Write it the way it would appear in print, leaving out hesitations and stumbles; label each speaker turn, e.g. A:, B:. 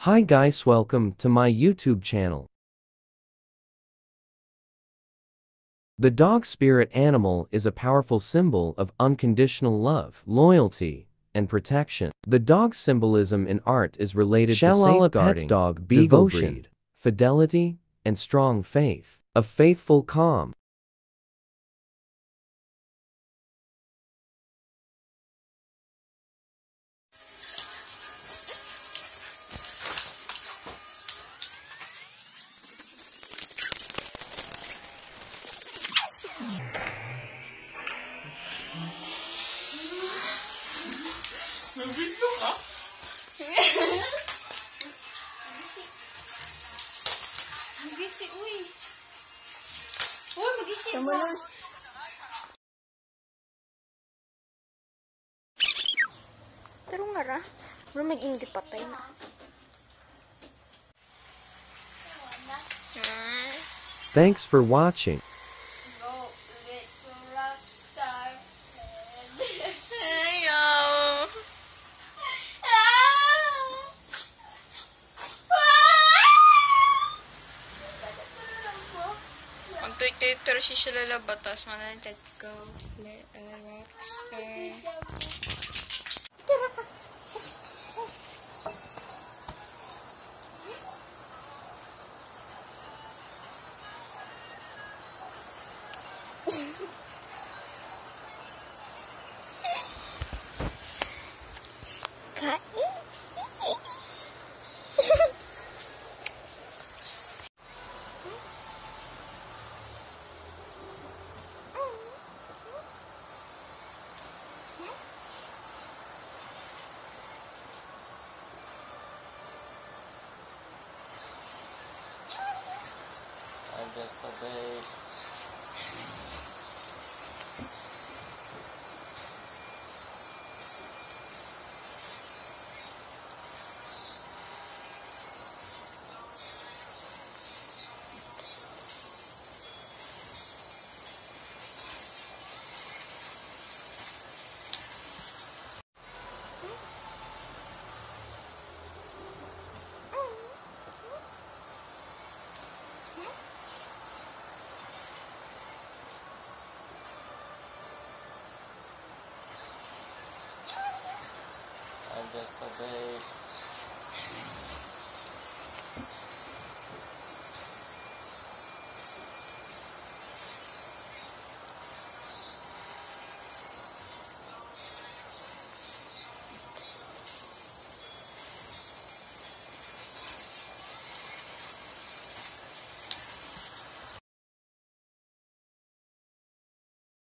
A: Hi guys, welcome to my YouTube channel. The dog spirit animal is a powerful symbol of unconditional love, loyalty, and protection. The dog's symbolism in art is related to safeguarding, dog, devotion, breed, fidelity, and strong faith. A faithful, calm,
B: Nag-video ka? Magisi, uy. Uy, magisi ka. Tarong nga ra. Bro, mag-indi patay na.
A: Thanks for watching.
B: Mag-Twitter si shallala batas mananjad ko. Rockstar.
C: I'm just a babe. I'm just a babe.